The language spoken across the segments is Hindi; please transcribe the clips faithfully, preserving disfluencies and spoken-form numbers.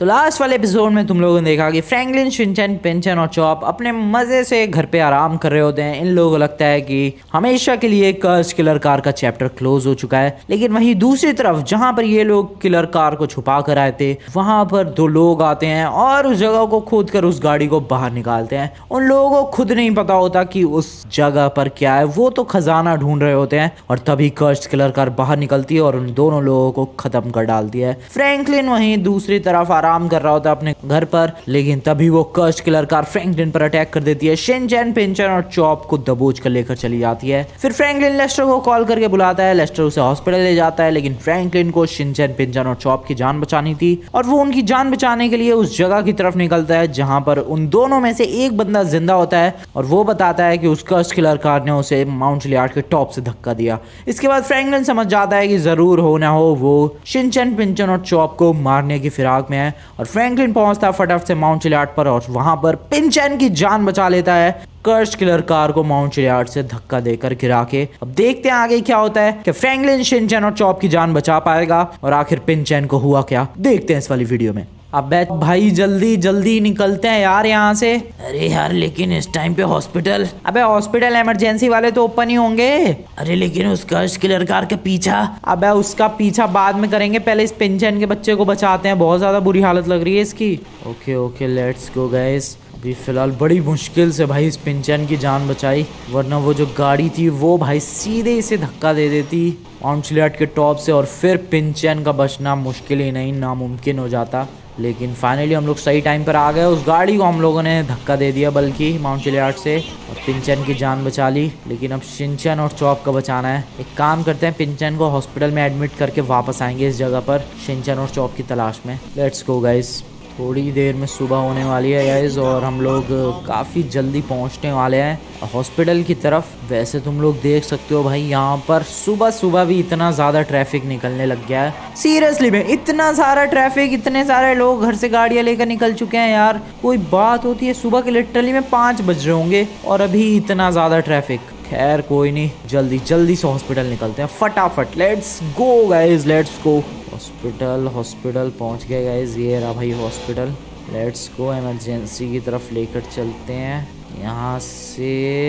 तो लास्ट वाले एपिसोड में तुम लोगों ने देखा कि फ्रैंकलिन, शिनचैन, पिनचैन और चॉप अपने मजे से घर पे आराम कर रहे होते हैं। इन लोगों को लगता है कि हमेशा के लिए कर्स किलर कार का चैप्टर क्लोज हो चुका है। लेकिन वहीं दूसरी तरफ जहां पर ये लोग किलर कार को छुपा कर आए थे, वहां पर दो लोग आते हैं और उस जगह को खोद कर उस गाड़ी को बाहर निकालते हैं। उन लोगों को खुद नहीं पता होता कि उस जगह पर क्या है, वो तो खजाना ढूंढ रहे होते हैं। और तभी कर्स किलर कार बाहर निकलती है और उन दोनों लोगों को खत्म कर डालती है। फ्रैंकलिन वहीं दूसरी तरफ आराम कर रहा होता है अपने घर पर, लेकिन तभी वो कर्स किलर कार फ्रैंकलिन पर अटैक कर देती है। शिनचैन, पिनचैन और चॉप को दबोच कर लेकर चली जाती है। फिर फ्रैंकलिन लेस्टर को कॉल करके बुलाता है। लेस्टर उसे हॉस्पिटल ले जाता है, लेकिन फ्रैंकलिन को शिनचैन, पिनचैन और चॉप की जान बचानी थी और वो उनकी जान बचाने के लिए उस जगह की तरफ निकलता है जहां पर उन दोनों में से एक बंदा जिंदा होता है और वो बताता है कि उस कर्स किलर कार ने उसे माउंट चिलियार्ड के टॉप से धक्का दिया। इसके बाद फ्रैंकलिन समझ जाता है कि जरूर हो ना हो वो शिनचैन, पिनचैन और चॉप को मारने की फिराक में है और फ्रैंकलिन पहुंचता है फटाफट से माउंट चिलियार्ड पर और वहां पर पिनचैन की जान बचा लेता है कर्स किलर कार को माउंट चिलियार्ड से धक्का देकर गिरा के। अब देखते हैं आगे क्या होता है कि फ्रैंकलिन, शिनचैन और चॉप की जान बचा पाएगा और आखिर पिनचैन को हुआ क्या, देखते हैं इस वाली वीडियो में। अब भाई जल्दी जल्दी निकलते हैं यार यहाँ से। अरे यार लेकिन इस टाइम पे हॉस्पिटल, अबे हॉस्पिटल इमरजेंसी वाले तो ओपन ही होंगे। अरे लेकिन उस कर्स किलर कार का पीछा, अबे उसका पीछा बाद में करेंगे, पहले इस पिनचैन के बच्चे को बचाते हैं। बहुत ज्यादा बुरी हालत लग रही है इसकी। Okay okay let's go guys. अभी फिलहाल बड़ी मुश्किल से भाई इस पिनचैन की जान बचाई, वरना वो जो गाड़ी थी वो भाई सीधे इसे धक्का दे देती माउंट चिलियार्ड के टॉप से और फिर पिनचैन का बचना मुश्किल ही नहीं नामुमकिन हो जाता। लेकिन फाइनली हम लोग सही टाइम पर आ गए। उस गाड़ी को हम लोगों ने धक्का दे दिया बल्कि माउंट चिलियार्ड से और पिनचैन की जान बचा ली। लेकिन अब शिनचैन और चॉप का बचाना है। एक काम करते हैं, पिनचैन को हॉस्पिटल में एडमिट करके वापस आएंगे इस जगह पर शिनचैन और चॉप की तलाश में। Let's go guys. थोड़ी देर में सुबह होने वाली है गाइस और हम लोग काफ़ी जल्दी पहुंचने वाले हैं हॉस्पिटल की तरफ। वैसे तुम लोग देख सकते हो भाई यहाँ पर सुबह सुबह भी इतना ज़्यादा ट्रैफिक निकलने लग गया है। सीरियसली में इतना सारा ट्रैफिक, इतने सारे लोग घर से गाड़ियाँ लेकर निकल चुके हैं यार। कोई बात होती है, सुबह के लिटरली में पाँच बज रहे होंगे और अभी इतना ज़्यादा ट्रैफिक। खैर कोई नहीं, जल्दी जल्दी से हॉस्पिटल निकलते हैं फटाफट। Let's go guys, let's go. Hospital hospital पहुंच गए गाइस, ये रहा भाई हॉस्पिटल। लेट्स गो, इमरजेंसी की तरफ लेकर चलते हैं यहाँ से।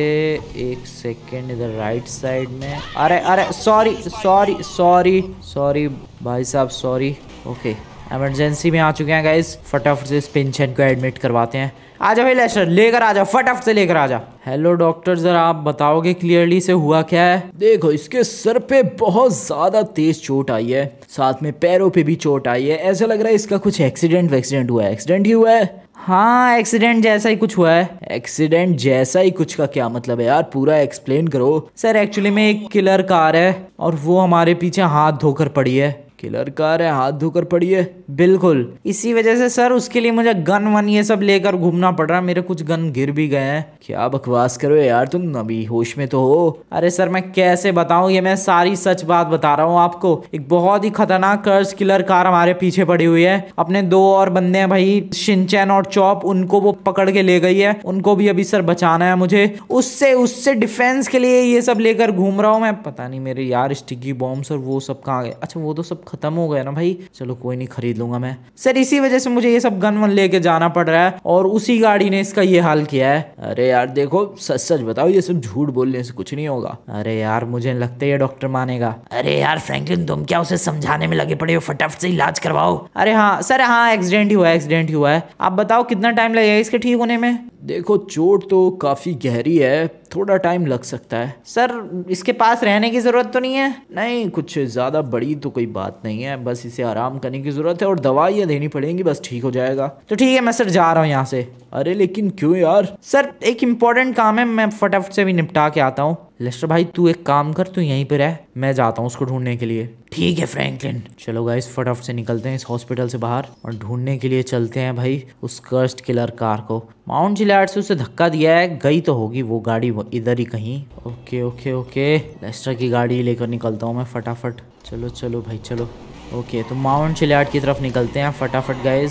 एक सेकेंड, इधर राइट साइड में। अरे अरे सॉरी सॉरी सॉरी सॉरी भाई साहब, सॉरी। ओके इमरजेंसी में आ चुके हैं गाइस, फटाफट से इस पिनचैन को एडमिट करवाते हैं। आजा भाई लेस्टर, लेकर आजा, फटाफट से लेकर आजा। हेलो डॉक्टर, जरा आप बताओगे क्लियरली से हुआ क्या है? देखो इसके सर पे बहुत ज्यादा तेज चोट आई है, साथ में पैरों पे भी चोट आई है। ऐसा लग रहा है इसका कुछ एक्सीडेंट वैक्सीडेंट हुआ है। एक्सीडेंट ही हुआ है? हाँ एक्सीडेंट जैसा ही कुछ हुआ है। एक्सीडेंट जैसा ही कुछ का क्या मतलब है यार, पूरा एक्सप्लेन करो। सर एक्चुअली में एक किलर कार है और वो हमारे पीछे हाथ धोकर पड़ी है। किलर कार है, हाथ धोकर पड़ी है? बिल्कुल, इसी वजह से सर उसके लिए मुझे गन वन ये सब लेकर घूमना पड़ रहा है। मेरे कुछ गन गिर भी गए हैं। क्या बकवास करो यार, तुम अभी होश में तो हो? अरे सर मैं कैसे बताऊं, ये मैं सारी सच बात बता रहा हूँ आपको। एक बहुत ही खतरनाक कर्स किलर कार हमारे पीछे पड़ी हुई है। अपने दो और बंदे हैं भाई, शिनचैन और चॉप, उनको वो पकड़ के ले गई है। उनको भी अभी सर बचाना है मुझे। उससे उससे डिफेंस के लिए ये सब लेकर घूम रहा हूँ मैं। पता नहीं मेरे यार स्टिकी बॉम्ब सर वो सब कहाँ गए। अच्छा वो तो सब खत्म हो गया ना भाई, चलो कोई नहीं, खरीद लूंगा मैं। सर इसी वजह से मुझे ये सब गन वन लेके जाना पड़ रहा है और उसी गाड़ी ने इसका ये हाल किया है। अरे यार देखो, सच सच बताओ, ये सब झूठ बोलने से कुछ नहीं होगा। अरे यार मुझे लगता है ये डॉक्टर मानेगा। अरे यार फ्रैंकलिन, तुम क्या उसे समझाने में लगे पड़े हो? फटाफट से इलाज करवाओ। अरे हाँ सर, हाँ एक्सीडेंट ही हुआ है, एक्सीडेंट ही हुआ है। आप बताओ कितना टाइम लगेगा इसके ठीक होने में? देखो चोट तो काफी गहरी है, थोड़ा टाइम लग सकता है। सर इसके पास रहने की जरूरत तो नहीं है? नहीं, कुछ ज्यादा बड़ी तो कोई बात नहीं है, बस इसे आराम करने की जरूरत है और दवाइयाँ देनी पड़ेंगी, बस ठीक हो जाएगा। तो ठीक है, मैं सर जा रहा हूँ यहाँ से। अरे लेकिन क्यों यार? सर एक इम्पोर्टेंट काम है, मैं फटाफट से भी निपटा के आता हूँ। लेस्टर भाई तू एक काम कर, तू यहीं पर रह, मैं जाता हूँ उसको ढूंढने के लिए। ठीक है फ्रैंकलिन। चलो गाइस फटाफट से निकलते हैं इस हॉस्पिटल से बाहर और ढूंढने के लिए चलते हैं भाई उस कर्स्ड किलर कार को। माउंट चिलियार्ड से उसे धक्का दिया है, गई तो होगी वो गाड़ी वो इधर ही कहीं। ओके ओके ओके, लेस्टर की गाड़ी लेकर निकलता हूँ मैं फटाफट। चलो चलो भाई चलो। ओके तो माउंट चिलियार्ड की तरफ निकलते हैं फटाफट गाइस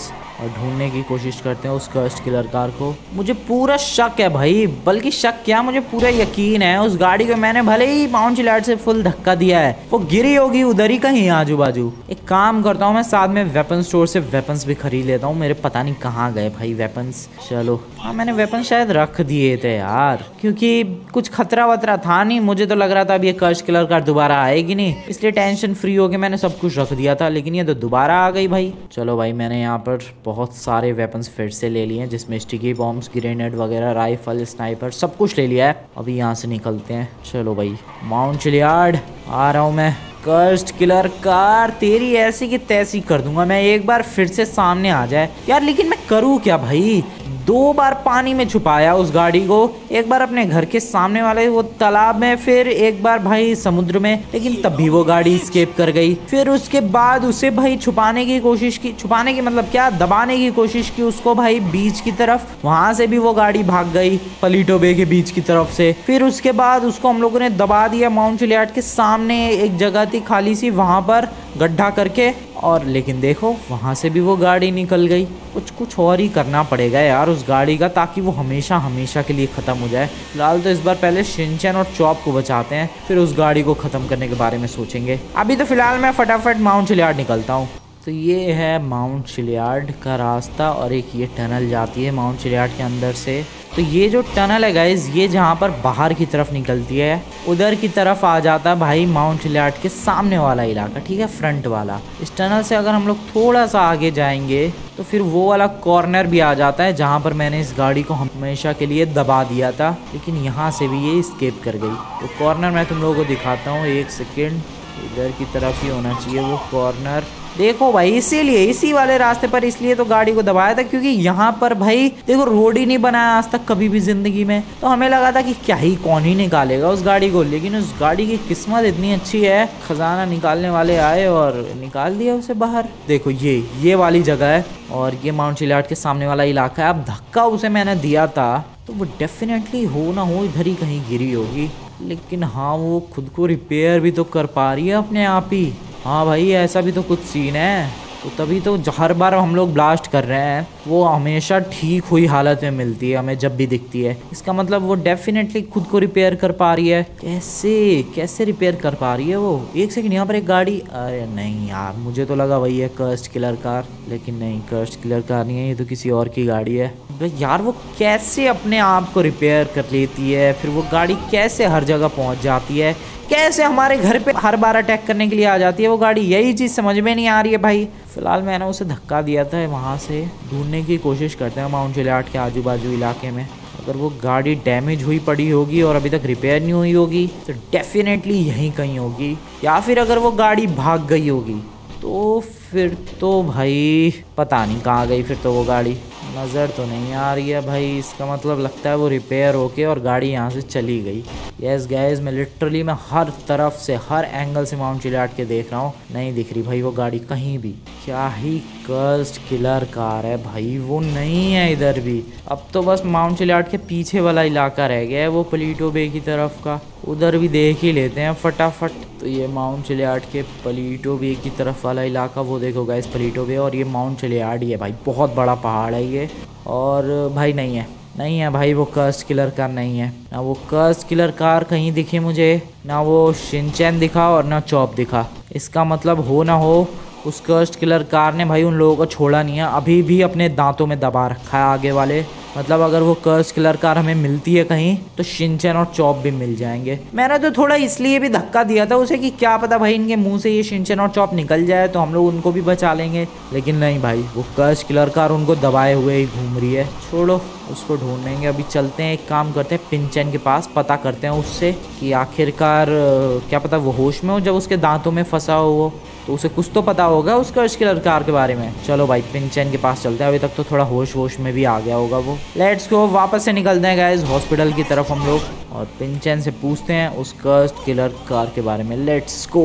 और ढूंढने की कोशिश करते हैं उस कर्स्ड किलर कार को। मुझे पूरा शक है भाई, बल्कि शक क्या, मुझे पूरा यकीन है उस गाड़ी को मैंने भले ही माउंट चिलियाड से फुल धक्का दिया है, वो गिरी होगी उधर ही कहीं आजू बाजू। एक काम करता हूँ मैं, साथ में वेपन स्टोर से वेपन्स भी खरीद लेता हूँ। मेरे पता नहीं कहाँ गए भाई वेपन्स। चलो हाँ, मैंने वेपन शायद रख दिए थे यार, क्योंकि कुछ खतरा वतरा था नहीं। मुझे तो लग रहा था अब ये कर्स्ड किलर कार दोबारा आएगी नहीं, इसलिए टेंशन फ्री होके मैंने सब कुछ रख दिया था, लेकिन ये तो दोबारा आ गई भाई। चलो भाई, मैंने यहाँ पर बहुत सारे वेपन्स फिर से ले लिए हैं, जिसमें स्टिकी बॉम्ब्स, ग्रेनेड वगैरह, राइफल, स्नाइपर, सब कुछ ले लिया है। अभी यहाँ से निकलते हैं। चलो भाई, माउंट चिलियाड आ रहा हूँ मैं। कर्स्ड किलर कार तेरी ऐसी की तैसी कर दूंगा मैं, एक बार फिर से सामने आ जाए यार। लेकिन मैं करूँ क्या भाई, दो बार पानी में छुपाया उस गाड़ी को, एक बार अपने घर के सामने वाले वो तालाब में, फिर एक बार भाई समुद्र में, लेकिन तब भी वो गाड़ी स्केप कर गई। फिर उसके बाद उसे भाई छुपाने की कोशिश की, छुपाने की मतलब क्या, दबाने की कोशिश की उसको भाई बीच की तरफ, वहां से भी वो गाड़ी भाग गई पलीटो बे के बीच की तरफ से। फिर उसके बाद उसको हम लोगों ने दबा दिया माउंट चिलियाड के सामने, एक जगह थी खाली सी, वहां पर गड्ढा करके, और लेकिन देखो वहाँ से भी वो गाड़ी निकल गई। कुछ कुछ और ही करना पड़ेगा यार उस गाड़ी का, ताकि वो हमेशा हमेशा के लिए ख़त्म हो जाए। फिलहाल तो इस बार पहले शिनचैन और चॉप को बचाते हैं, फिर उस गाड़ी को ख़त्म करने के बारे में सोचेंगे। अभी तो फिलहाल मैं फटाफट माउंट चिलियाड निकलता हूँ। तो ये है माउंट चिलियाड का रास्ता, और एक ये टनल जाती है माउंट चिलियाड के अंदर से। तो ये जो टनल है गाइज, ये जहाँ पर बाहर की तरफ निकलती है, उधर की तरफ आ जाता है भाई माउंट चिलियाड के सामने वाला इलाका, ठीक है, फ्रंट वाला। इस टनल से अगर हम लोग थोड़ा सा आगे जाएंगे तो फिर वो वाला कॉर्नर भी आ जाता है जहाँ पर मैंने इस गाड़ी को हमेशा के लिए दबा दिया था, लेकिन यहाँ से भी ये स्केप कर गई। तो कॉर्नर मैं तुम लोगों को दिखाता हूँ, एक सेकेंड, इधर की तरफ ही होना चाहिए वो कॉर्नर। देखो भाई, इसीलिए इसी वाले रास्ते पर इसलिए तो गाड़ी को दबाया था, क्योंकि यहाँ पर भाई देखो रोड ही नहीं बनाया आज तक कभी भी जिंदगी में। तो हमें लगा था कि क्या ही, कौन ही निकालेगा उस गाड़ी को, लेकिन उस गाड़ी की किस्मत इतनी अच्छी है, खजाना निकालने वाले आए और निकाल दिया उसे बाहर। देखो ये ये वाली जगह है, और ये माउंट चिलियाड के सामने वाला इलाका है। अब धक्का उसे मैंने दिया था तो वो डेफिनेटली हो ना हो इधर ही कहीं गिरी होगी, लेकिन हाँ वो खुद को रिपेयर भी तो कर पा रही है अपने आप ही। हाँ भाई, ऐसा भी तो कुछ सीन है। तो तभी तो हर बार हम लोग ब्लास्ट कर रहे हैं, वो हमेशा ठीक हुई हालत में मिलती है हमें जब भी दिखती है। इसका मतलब वो डेफिनेटली खुद को रिपेयर कर पा रही है। कैसे कैसे रिपेयर कर पा रही है वो? एक सेकंड, यहाँ पर एक गाड़ी, अरे नहीं यार, मुझे तो लगा वही है कर्स्ड किलर कार, लेकिन नहीं, कर्स्ड किलर कार नहीं है, ये तो किसी और की गाड़ी है। यार वो कैसे अपने आप को रिपेयर कर लेती है, फिर वो गाड़ी कैसे हर जगह पहुँच जाती है, कैसे हमारे घर पे हर बार अटैक करने के लिए आ जाती है वो गाड़ी, यही चीज़ समझ में नहीं आ रही है भाई। फिलहाल मैंने उसे धक्का दिया था, वहाँ से ढूंढने की कोशिश करते हैं माउंट चिलियाड के आजू बाजू इलाके में। अगर वो गाड़ी डैमेज हुई पड़ी होगी और अभी तक रिपेयर नहीं हुई होगी तो डेफिनेटली यहीं कहीं होगी, या फिर अगर वो गाड़ी भाग गई होगी तो फिर तो भाई पता नहीं कहाँ गई फिर तो वो गाड़ी, नज़र तो नहीं आ रही है भाई। इसका मतलब लगता है वो रिपेयर होके और गाड़ी यहाँ से चली गई। यस गाइस, मैं लिटरली मैं हर तरफ से, हर एंगल से माउंट चिलियाड के देख रहा हूँ, नहीं दिख रही भाई वो गाड़ी कहीं भी। क्या ही कर्स्ड किलर कार है भाई, वो नहीं है इधर भी। अब तो बस माउंट चिलियाड के पीछे वाला इलाका रह गया है, वो पलीटो बे की तरफ का, उधर भी देख ही लेते हैं फटाफट। तो ये माउंट चिलियाड के पलीटो बे की तरफ वाला इलाका, वो देखो गाइस पलीटो बे, और ये माउंट चिलियाड ही है भाई, बहुत बड़ा पहाड़ है ये। और भाई नहीं है, नहीं है भाई, वो कर्स्ड किलर कार नहीं है, ना वो कर्स्ड किलर कार कहीं दिखी मुझे, ना वो शिनचैन दिखा और ना चॉप दिखा। इसका मतलब हो ना हो उस कर्स्ड किलर कार ने भाई उन लोगों को छोड़ा नहीं है, अभी भी अपने दांतों में दबा रखा है आगे वाले। मतलब अगर वो कर्स्ड किलर कार हमें मिलती है कहीं तो शिनचैन और चॉप भी मिल जाएंगे। मैंने तो थोड़ा इसलिए भी धक्का दिया था उसे कि क्या पता भाई इनके मुंह से ये शिनचैन और चॉप निकल जाए तो हम लोग उनको भी बचा लेंगे, लेकिन नहीं भाई, वो कर्स्ड किलर कार उनको दबाए हुए ही घूम रही है। छोड़ो, उसको ढूंढेंगे। अभी चलते हैं, एक काम करते हैं, पिंचैन के पास पता करते हैं उससे कि आखिरकार क्या पता वो होश में हो जब उसके दांतों में फंसा हो वो, तो उसे कुछ तो पता होगा उस कर्स्ड किलर कार के बारे में। चलो भाई पिंचैन के पास चलते हैं, अभी तक तो थोड़ा होश वोश में भी आ गया होगा वो। लेट्स गो, वापस से निकलते हैं गाइस हॉस्पिटल की तरफ हम लोग, और पिंचैन से पूछते हैं उस कर्स्ड किलर कार के बारे में। Let's go.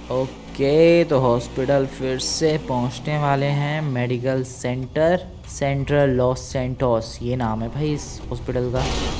ओके, तो हॉस्पिटल फिर से पहुंचने वाले हैं, medical centre, Central Los Santos ये नाम है भाई इस हॉस्पिटल का।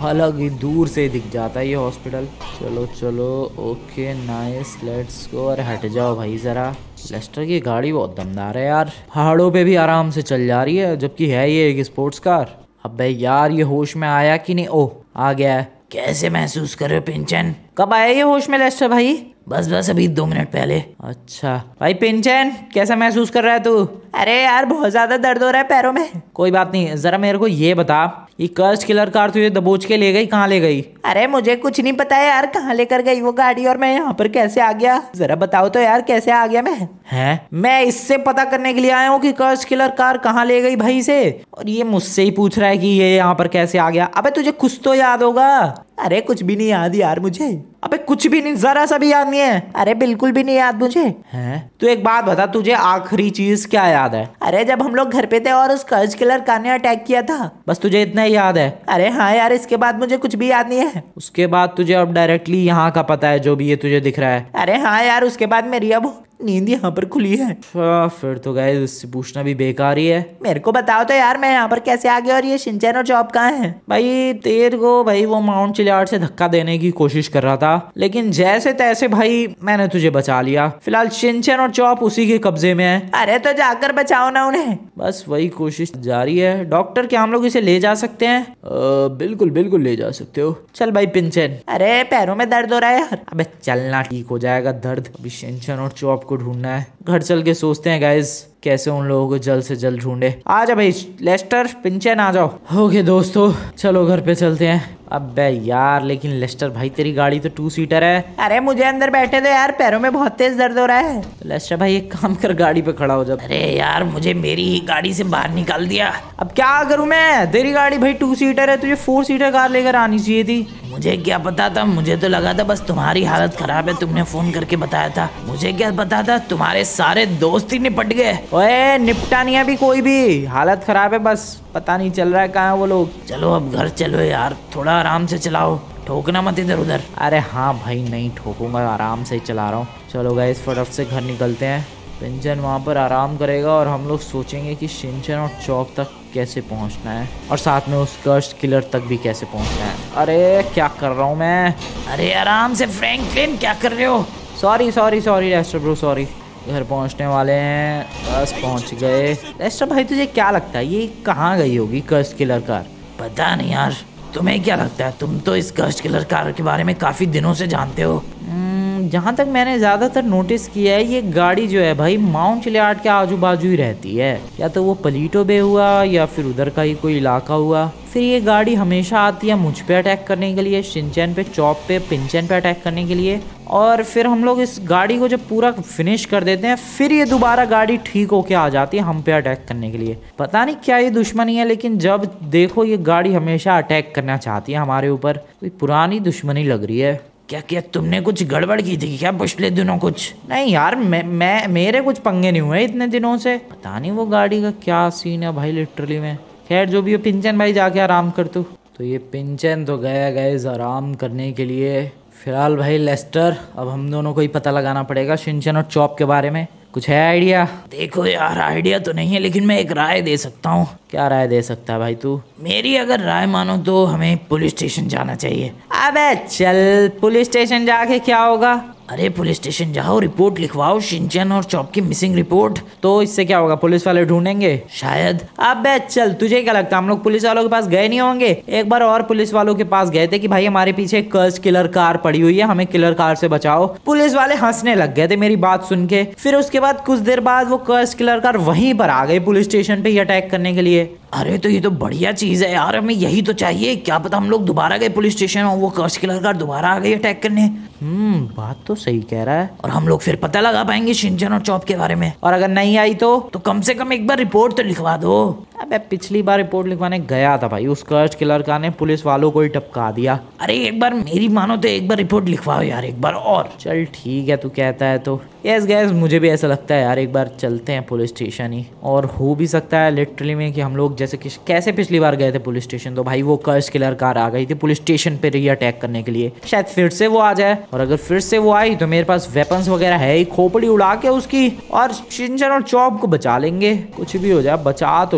हालांकि दूर से दिख जाता है ये हॉस्पिटल। चलो चलो, ओके नाइस, लेट्स गो। अरे हट जाओ भाई जरा। लेस्टर की गाड़ी बहुत दमदार है यार, पहाड़ों पे भी आराम से चल जा रही है, जबकि है ये एक स्पोर्ट्स कार। अबे यार ये होश में आया कि नहीं? ओह आ गया है। कैसे महसूस कर रहे हो पिंचन? कब आया ये होश में लेस्टर भाई? बस बस अभी दो मिनट पहले। अच्छा भाई पिंचन, कैसा महसूस कर रहा है तू? अरे यार बहुत ज्यादा दर्द हो रहा है पैरों में। कोई बात नहीं, जरा मेरे को ये बता, ये कर्स्ड किलर कार तुझे दबोच के ले गई, कहाँ ले गई? अरे मुझे कुछ नहीं पता है यार, कहाँ लेकर गई वो गाड़ी और मैं यहाँ पर कैसे आ गया? जरा बताओ तो यार, कैसे आ गया मैं? हैं? मैं इससे पता करने के लिए आया हूँ कि कर्स्ड किलर कार कहाँ ले गई भाई से, और ये मुझसे ही पूछ रहा है कि ये यहाँ पर कैसे आ गया। अबे तुझे कुछ तो याद होगा। अरे कुछ भी नहीं याद यार मुझे। अबे कुछ भी नहीं, जरा सा भी याद नहीं है। अरे बिल्कुल भी नहीं याद मुझे। हैं? तू एक बात बता, तुझे आखिरी चीज क्या याद है? अरे जब हम लोग घर पे थे और उस कर्ज किलर कार ने अटैक किया था, बस तुझे इतना ही याद है? अरे हाँ यार, इसके बाद मुझे कुछ भी याद नहीं है। उसके बाद तुझे अब डायरेक्टली यहाँ का पता है, जो भी ये तुझे दिख रहा है? अरे हाँ यार, उसके बाद मेरी अब नींद यहाँ पर खुली है। फिर तो गाइस उससे पूछना भी बेकार ही है। मेरे को बताओ तो यार, मैं यहाँ पर कैसे आ गया और ये शिनचैन और चॉप कहाँ है? भाई तेरे को भाई वो माउंट चिलियार्ड से धक्का देने की कोशिश कर रहा था, लेकिन जैसे तैसे भाई मैंने तुझे बचा लिया। फिलहाल शिनचैन और चॉप उसी के कब्जे में है। अरे तो जाकर बचाओ ना उन्हें। बस वही कोशिश जारी है। डॉक्टर, क्या हम लोग इसे ले जा सकते हैं? आ, बिल्कुल बिल्कुल ले जा सकते हो। चल भाई पिंचन। अरे पैरों में दर्द हो रहा है यार। अबे चलना ठीक हो जाएगा दर्द। अभी शिनचैन और चॉप को ढूंढना है। घर चल के सोचते हैं गाइस कैसे उन लोगों को जल्द से जल्द ढूंढे। आ जा भाई लेस्टर, पिंचन आ जाओ। ओके दोस्तों, चलो घर पे चलते हैं। अबे यार लेकिन लेस्टर भाई, तेरी गाड़ी तो टू सीटर है। अरे मुझे अंदर बैठे दो यार, पैरों में बहुत तेज दर्द हो रहा है। तो लेस्टर भाई एक काम कर, गाड़ी पे खड़ा हो जा। अरे यार मुझे मेरी ही गाड़ी से बाहर निकाल दिया। अब क्या करूं मैं? तेरी गाड़ी भाई टू सीटर है, तुझे फोर सीटर कार लेकर आनी चाहिए थी। मुझे क्या पता था, मुझे तो लगा था बस तुम्हारी हालत खराब है, तुमने फोन करके बताया था। मुझे क्या पता था तुम्हारे सारे दोस्त ही निपट गए। ओए निपटा नहीं अभी कोई भी, हालत खराब है बस, पता नहीं चल रहा है कहाँ है वो लोग। चलो अब घर चलो यार, थोड़ा आराम से चलाओ, ठोकना मत इधर उधर। अरे हाँ भाई नहीं ठोकूंगा, आराम से ही चला रहा हूँ। चलो गाइस फटाफट से घर निकलते हैं। पिंचन वहाँ पर आराम करेगा और हम लोग सोचेंगे कि शिनचैन और चॉप तक कैसे पहुँचना है, और साथ में उस कर्स्ड किलर तक भी कैसे पहुँचना है। अरे क्या कर रहा हूँ मैं? अरे आराम से फ्रैंकलिन, क्या कर रहे हो? Sorry sorry sorry Lester bro, sorry. घर पहुंचने वाले हैं, बस पहुंच गए। लेस्टर भाई तुझे क्या लगता है ये कहाँ गई होगी कर्स्ड किलर कार? पता नहीं यार, तुम्हें क्या लगता है? तुम तो इस कर्स्ड किलर कार के बारे में काफी दिनों से जानते हो। जहाँ तक मैंने ज़्यादातर नोटिस किया है, ये गाड़ी जो है भाई माउंट चिलियार्ड के आजू बाजू ही रहती है। या तो वो पलीटो बे हुआ या फिर उधर का ही कोई इलाका हुआ। फिर ये गाड़ी हमेशा आती है मुझ पे अटैक करने के लिए, शिनचैन पे, चॉप पे, पिंचन पे अटैक करने के लिए, और फिर हम लोग इस गाड़ी को जब पूरा फिनिश कर देते हैं फिर ये दोबारा गाड़ी ठीक होके आ जाती है हम पे अटैक करने के लिए। पता नहीं क्या ये दुश्मनी है, लेकिन जब देखो ये गाड़ी हमेशा अटैक करना चाहती है हमारे ऊपर। कोई पुरानी दुश्मनी लग रही है। क्या क्या तुमने कुछ गड़बड़ की थी क्या पिछले दिनों? कुछ नहीं यार, मैं मैं मेरे कुछ पंगे नहीं हुए इतने दिनों से। पता नहीं वो गाड़ी का क्या सीन है भाई लिटरली में। खैर जो भी हो, पिंचन भाई जाके आराम कर तू। तो ये पिंचन तो गया गाइस आराम करने के लिए। फिलहाल भाई लेस्टर, अब हम दोनों को ही पता लगाना पड़ेगा शिनचैन और चॉप के बारे में। कुछ है आइडिया? देखो यार आइडिया तो नहीं है, लेकिन मैं एक राय दे सकता हूँ। क्या राय दे सकता है भाई तू? मेरी अगर राय मानो तो हमें पुलिस स्टेशन जाना चाहिए। अबे चल, पुलिस स्टेशन जाके क्या होगा? अरे पुलिस स्टेशन जाओ, रिपोर्ट लिखवाओ, शिनचैन और चॉप की मिसिंग रिपोर्ट। तो इससे क्या होगा? पुलिस वाले ढूंढेंगे शायद। अबे चल, तुझे क्या लगता है हम लोग पुलिस वालों के पास गए नहीं होंगे? एक बार और पुलिस वालों के पास गए थे कि भाई हमारे पीछे एक कर्स्ड किलर कार पड़ी हुई है, हमें किलर कार से बचाओ। पुलिस वाले हंसने लग गए थे मेरी बात सुन के। फिर उसके बाद कुछ देर बाद वो कर्स्ड किलर कार वहीं पर आ गई पुलिस स्टेशन पे ही अटैक करने के लिए। अरे तो ये तो बढ़िया चीज है यार, हमें यही तो चाहिए। क्या पता हम लोग दोबारा गए पुलिस स्टेशन और वो कर्स्ड किलर कार दोबारा आ गई अटैक करने। हम्म बात तो सही कह रहा है। और हम लोग फिर पता लगा पाएंगे शिनचैन और चॉप के बारे में। और अगर नहीं आई तो तो कम से कम एक बार रिपोर्ट तो लिखवा दो। अबे पिछली बार रिपोर्ट लिखवाने गया था भाई, उस कर्स्ड किलर कार ने पुलिस वालों को ही टपका दिया। अरे एक बार मेरी मानो तो एक बार रिपोर्ट लिखवाओ यार, एक बार और। चल ठीक है, तू कहता है तो। यस गैस, मुझे भी ऐसा लगता है यार, एक बार चलते हैं पुलिस स्टेशन ही। और हो भी सकता है लिटरली में कि हम लोग जैसे कि कैसे पिछली बार गए थे पुलिस स्टेशन, तो भाई वो कर्स्ड किलर कार आ गई थी पुलिस स्टेशन पे ही अटैक करने के लिए। शायद फिर से वो आ जाए, और अगर फिर से वो आई तो मेरे पास वेपन्स वगैरह है ही, खोपड़ी उड़ा के उसकी और शिनचैन और चॉप को बचा लेंगे। कुछ भी हो जाए बचा तो लूंगा मैं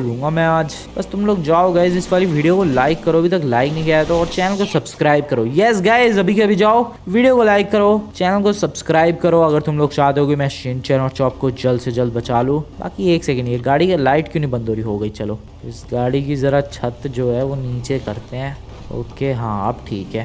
है आज। बस तुम लोग जाओ गाइज, इस वाली वीडियो को लाइक करो, अभी तक लाइक नहीं किया है तो, और चैनल को सब्सक्राइब करो। यस गाइज, अभी के अभी जाओ, वीडियो को लाइक करो, चैनल को सब्सक्राइब करो अगर तुम लोग चाहते हो कि मैं शिनचैन और चॉप को जल्द से जल्द बचा लूँ। बाकी एक सेकेंड, ये गाड़ी की लाइट क्यों नहीं बंद हो रही? हो गई। चलो इस गाड़ी की ज़रा छत जो है वो नीचे करते हैं। ओके हाँ अब ठीक है,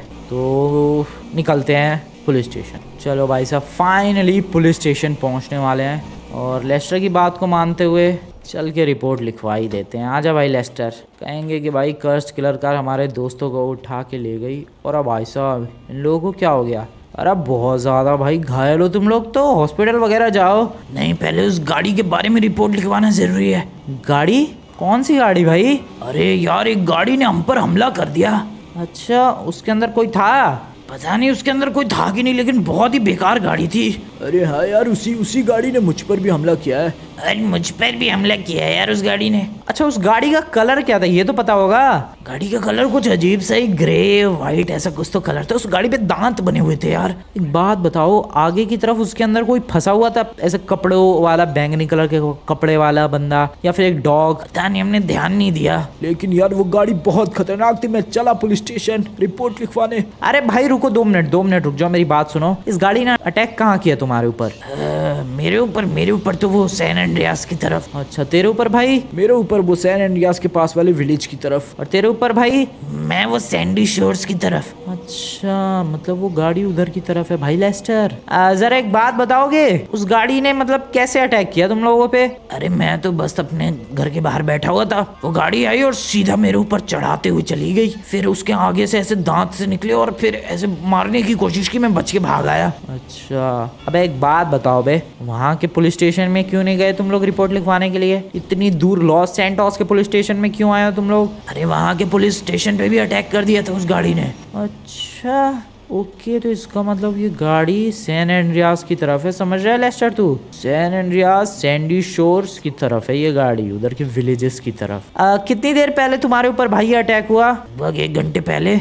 तो निकलते हैं पुलिस स्टेशन। चलो भाई साहब, फाइनली पुलिस स्टेशन पहुंचने वाले हैं और लेस्टर की बात को मानते हुए चल के रिपोर्ट लिखवा ही देते हैं। आजा भाई लेस्टर। कहेंगे कि भाई कर्स्ट किलर कार हमारे दोस्तों को उठा के ले गई, और अब भाई साहब इन लोगों को क्या हो गया? अरे बहुत ज़्यादा भाई घायल हो तुम लोग, तो हॉस्पिटल वगैरह जाओ। नहीं, पहले उस गाड़ी के बारे में रिपोर्ट लिखवाना ज़रूरी है। गाड़ी? कौन सी गाड़ी भाई? अरे यार, एक गाड़ी ने हम पर हमला कर दिया। अच्छा, उसके अंदर कोई था? पता नहीं उसके अंदर कोई था कि नहीं, लेकिन बहुत ही बेकार गाड़ी थी। अरे हाँ यार, उसी उसी गाड़ी ने मुझ पर भी हमला किया है। अरे मुझ पर भी हमला किया है यार उस गाड़ी ने। अच्छा, उस गाड़ी का कलर क्या था ये तो पता होगा? गाड़ी का कलर कुछ अजीब सा ही ग्रे व्हाइट ऐसा कुछ तो कलर था। उस गाड़ी पे दांत बने हुए थे यार। एक बात बताओ, आगे की तरफ उसके अंदर कोई फंसा हुआ था ऐसे कपड़ों वाला, बैंगनी कलर के कपड़े वाला बंदा, या फिर एक डॉग? पता नहीं, हमने ध्यान नहीं दिया। लेकिन यार वो गाड़ी बहुत खतरनाक थी। मैं चला पुलिस स्टेशन रिपोर्ट लिखवाने। अरे भाई रुको, दो मिनट दो मिनट रुक जाओ, मेरी बात सुनो। इस गाड़ी ने अटैक कहाँ किया तुम्हारे ऊपर? मेरे ऊपर मेरे ऊपर तो वो सैन एंड्रियास की तरफ। अच्छा, तेरे ऊपर भाई? मेरे ऊपर वो सैन एंड्रियास के पास वाले विलेज की तरफ। और तेरे ऊपर भाई? मैं वो सैंडी शोर्स की तरफ। अच्छा, मतलब वो गाड़ी उधर की तरफ है। भाई लेस्टर, जरा एक बात बताओगे, उस गाड़ी ने मतलब कैसे अटैक किया तुम लोगों पे? अरे मैं तो बस अपने घर के बाहर बैठा हुआ था, वो गाड़ी आई और सीधा मेरे ऊपर चढ़ाते हुए चली गई। फिर उसके आगे से ऐसे दांत से निकले और फिर ऐसे मारने की कोशिश की, मैं बच के भाग आया। अच्छा, अब एक बात बताओ बे, वहाँ के पुलिस स्टेशन में क्यों नहीं गए तुम लोग रिपोर्ट लिखवाने के लिए? इतनी दूर लॉस सैंटोस के पुलिस स्टेशन में क्यों आए हो तुम लोग? अरे वहाँ के पुलिस स्टेशन पे भी अटैक कर दिया था उस गाड़ी ने। अच्छा ओके, तो इसका मतलब ये गाड़ी सैन एंड्रियास की तरफ है, समझ रहा है लेस्टर तू? सैन एंड्रियास सैंडी शोर्स की तरफ है ये गाड़ी, उधर के विलेजेस की तरफ। आ, कितनी देर पहले तुम्हारे ऊपर भाई अटैक हुआ? लगभग एक घंटे पहले।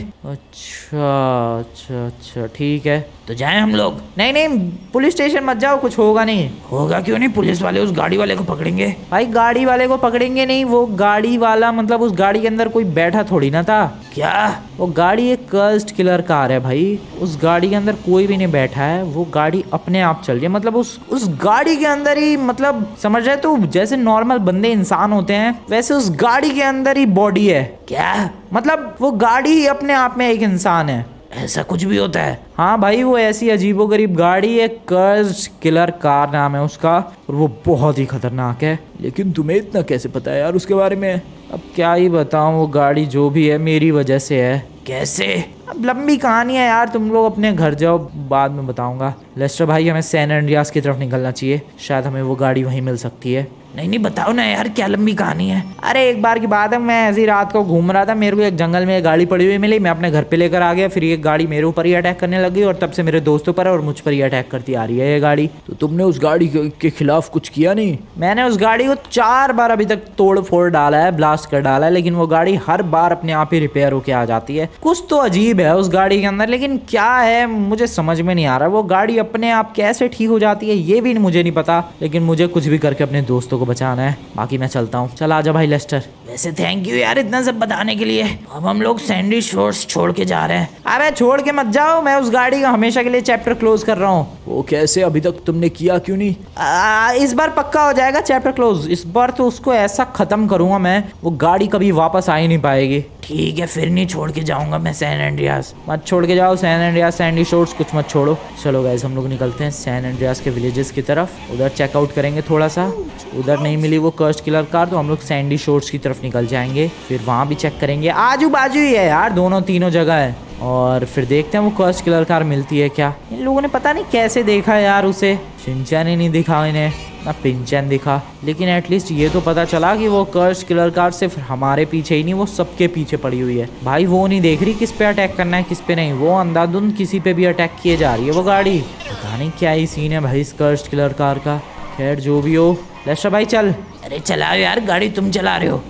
अच्छा अच्छा अच्छा, ठीक है, तो जाएं हम लोग? नहीं नहीं, पुलिस स्टेशन मत जाओ, कुछ होगा नहीं। होगा क्यों नहीं? पुलिस वाले उस गाड़ी वाले को पकड़ेंगे। भाई गाड़ी वाले को पकड़ेंगे नहीं, वो गाड़ी वाला मतलब उस गाड़ी के अंदर कोई बैठा थोड़ी ना था। क्या? वो गाड़ी एक कर्स्ड किलर कार है भाई, उस गाड़ी के अंदर कोई भी नहीं बैठा है, वो गाड़ी अपने आप चल रही है। मतलब उस उस गाड़ी के अंदर ही, मतलब समझ रहे तू, जैसे नॉर्मल बंदे इंसान होते हैं वैसे उस गाड़ी के अंदर ही बॉडी है। क्या मतलब वो गाड़ी ही अपने आप में एक इंसान है। ऐसा कुछ भी होता है? हाँ भाई, वो ऐसी अजीबोगरीब गाड़ी है, कर्स्ड किलर कार नाम है उसका, और वो बहुत ही खतरनाक है। लेकिन तुम्हें इतना कैसे पता है यार उसके बारे में? अब क्या ही बताऊं, वो गाड़ी जो भी है मेरी वजह से है। कैसे? अब लंबी कहानी है यार, तुम लोग अपने घर जाओ, बाद में बताऊंगा। लेस्टर भाई, हमें सैन एंड्रियास की तरफ निकलना चाहिए, शायद हमें वो गाड़ी वहीं मिल सकती है। नहीं नहीं, बताओ ना यार, क्या लंबी कहानी है? अरे एक बार की बात है, मैं ऐसी रात को घूम रहा था, मेरे को एक जंगल में एक गाड़ी पड़ी हुई मिली, मैं अपने घर पे लेकर आ गया, फिर ये गाड़ी मेरे ऊपर ही अटैक करने लगी और तब से मेरे दोस्तों पर और मुझ पर ही अटैक करती आ रही है ये गाड़ी। तो तुमने उस गाड़ी के खिलाफ कुछ किया नहीं? मैंने उस गाड़ी को चार बार अभी तक तोड़ फोड़ डाला है, ब्लास्ट कर डाला है, लेकिन वो गाड़ी हर बार अपने आप ही रिपेयर होके आ जाती है। कुछ तो अजीब है उस गाड़ी के अंदर, लेकिन क्या है मुझे समझ में नहीं आ रहा। वो गाड़ी अपने आप कैसे ठीक हो जाती है ये भी मुझे नहीं पता, लेकिन मुझे कुछ भी करके अपने दोस्तों को बचाना है। बाकी मैं चलता हूँ, चल आजा भाई लेस्टर। वैसे थैंक यू यार इतना सब बताने के लिए। अब हम लोग सैंडी शोर्स छोड़ के जा रहे हैं। अबे छोड़ के मत जाओ, मैं उस गाड़ी का हमेशा के लिए चैप्टर क्लोज कर रहा हूँ। वो कैसे? अभी तक तुमने किया क्यों नहीं? आ, इस बार पक्का हो जाएगा चैप्टर क्लोज, इस बार तो उसको ऐसा खत्म करूंगा मैं, वो गाड़ी कभी वापस आ ही नहीं पाएगी। ठीक है, फिर नहीं छोड़ के जाऊंगा मैं सैन एंड्रियास। मत छोड़ के जाओ सैन एंड्रियास, सैंडी शोर्स कुछ मत छोड़ो। चलो गाइस, हम लोग निकलते हैं सैन एंड्रियास के विलेजेस की तरफ, उधर चेकआउट करेंगे थोड़ा सा। उधर नहीं मिली वो कर्स्ट किलर कार, तो हम लोग सैंडी शोर्स की तरफ निकल जाएंगे, फिर वहाँ भी चेक करेंगे। आजू बाजू ही है यार, दोनों तीनों जगह है, और फिर देखते हैं वो कर्स्ट किलर कार मिलती है क्या। इन लोगों ने पता नहीं कैसे देखा यार उसे, शिनचैन ही नहीं दिखा इन्हें, ना पिंचैन दिखा, लेकिन एटलीस्ट ये तो पता चला कि वो कर्स्ट किलर कार सिर्फ हमारे पीछे ही नहीं, वो सबके पीछे पड़ी हुई है। भाई वो नहीं देख रही किस पे अटैक करना है किस पे नहीं, वो अंधाधुंध किसी पे भी अटैक किए जा रही है वो गाड़ी। पता नहीं क्या ही सीन है भाई इस कर्स्ट किलर कार का। खैर जो भी हो, लेस्टर भाई चल। अरे चलाओ यार, गाड़ी तुम चला रहे हो।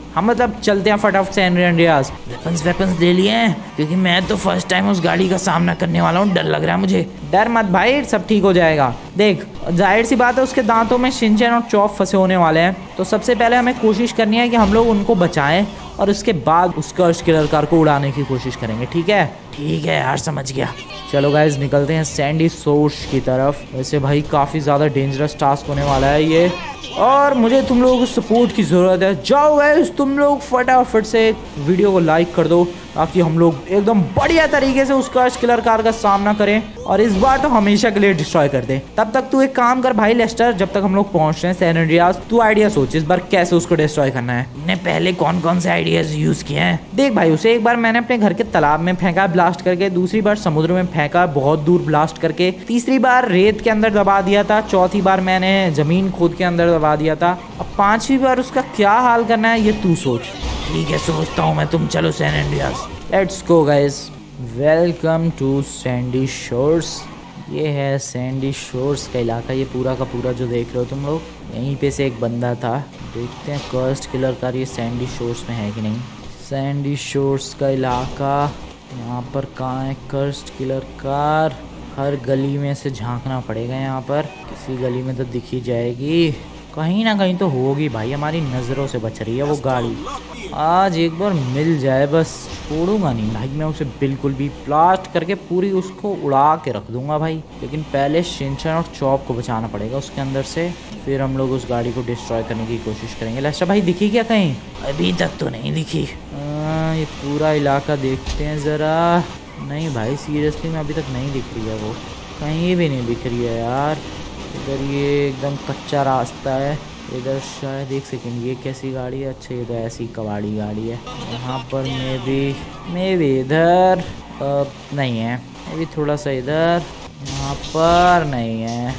हम मतलब चलते हैं फटाफट से सैन एंड्रियास। वेपन्स वेपन्स ले लिए हैं क्योंकि मैं तो फर्स्ट टाइम उस गाड़ी का सामना करने वाला हूँ, डर लग रहा है मुझे। डर मत भाई, सब ठीक हो जाएगा। देख जाहिर सी बात है उसके दांतों में शिनचैन और चॉप फंसे होने वाले हैं, तो सबसे पहले हमें कोशिश करनी है कि हम लोग उनको बचाएं और उसके बाद उस कर्स किलर कार को उड़ाने की कोशिश करेंगे। ठीक है ठीक है यार, समझ गया। चलो गाइज निकलते हैं सैंडी सोर्स की तरफ। वैसे भाई काफ़ी ज़्यादा डेंजरस टास्क होने वाला है ये, और मुझे तुम लोगों को सपोर्ट की ज़रूरत है। जाओ गाइज तुम लोग फटाफट से वीडियो को लाइक कर दो ताकि हम लोग एकदम बढ़िया तरीके से उस कर्स किलर कार का सामना करें और इस बार तो हमेशा के लिए डिस्ट्रॉय कर दें। तब तक तू एक काम कर भाई लेस्टर, जब तक हम लोग पहुंच रहे हैं सैन एंड्रियास, तू आइडिया सोच इस बार कैसे उसको डिस्ट्रॉय करना है। ने पहले कौन कौन से आइडियाज यूज किए हैं? देख भाई, उसे एक बार मैंने अपने घर के तालाब में फेंका ब्लास्ट करके, दूसरी बार समुद्र में फेंका बहुत दूर ब्लास्ट करके, तीसरी बार रेत के अंदर दबा दिया था, चौथी बार मैंने जमीन खोद के अंदर दबा दिया था, अब पांचवी बार उसका क्या हाल करना है ये तू सोच। ठीक है सोचता हूँ मैं, तुम चलो San Andreas. Let's go guys, welcome to Sandy Shores. ये है सैंडी शोर्स का इलाका, ये पूरा का पूरा जो देख रहे हो तुम लोग, यहीं पे से एक बंदा था। देखते हैं कर्स्ड किलर कार ये सैंडी शोर्स में है कि नहीं। सैंडी शोर्स का इलाका, यहाँ पर कहाँ है कर्स्ड किलर कार? हर गली में से झांकना पड़ेगा, यहाँ पर किसी गली में तो दिख ही जाएगी, कहीं ना कहीं तो होगी भाई, हमारी नज़रों से बच रही है वो गाड़ी। आज एक बार मिल जाए बस, छोड़ूंगा नहीं भाई मैं उसे बिल्कुल भी, ब्लास्ट करके पूरी उसको उड़ा के रख दूंगा भाई। लेकिन पहले शिनचैन और चॉप को बचाना पड़ेगा उसके अंदर से, फिर हम लोग उस गाड़ी को डिस्ट्रॉय करने की कोशिश करेंगे। लेस्टर भाई दिखी क्या कहीं? अभी तक तो नहीं दिखी। आ, ये पूरा इलाका देखते हैं ज़रा। नहीं भाई सीरियसली में अभी तक नहीं दिख रही है वो, कहीं भी नहीं दिख रही है यार। इधर ये एकदम कच्चा रास्ता है, इधर शायद एक सेकेंड, ये कैसी गाड़ी है? अच्छा ये तो ऐसी कबाड़ी गाड़ी है। यहाँ पर मे बी मे बी इधर नहीं है, मे बी थोड़ा सा इधर, यहाँ पर नहीं है।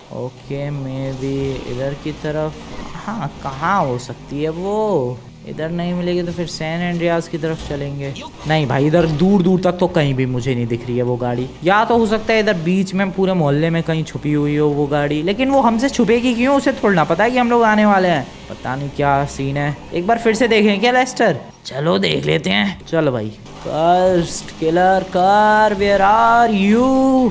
ओके मे बी इधर की तरफ, हाँ कहाँ हो सकती है वो? इधर नहीं मिलेगी तो फिर सैन एंड्रियास की तरफ चलेंगे। नहीं भाई इधर दूर दूर तक तो कहीं भी मुझे नहीं दिख रही है वो गाड़ी, या तो हो सकता है इधर बीच में पूरे मोहल्ले में कहीं छुपी हुई हो वो गाड़ी, लेकिन वो हमसे छुपेगी क्यों? उसे थोड़ा ना पता है कि हम लोग आने वाले हैं, पता नहीं क्या सीन है। एक बार फिर से देखें क्या लेस्टर? चलो देख लेते हैं। चलो भाई। Cursed killer car where are you,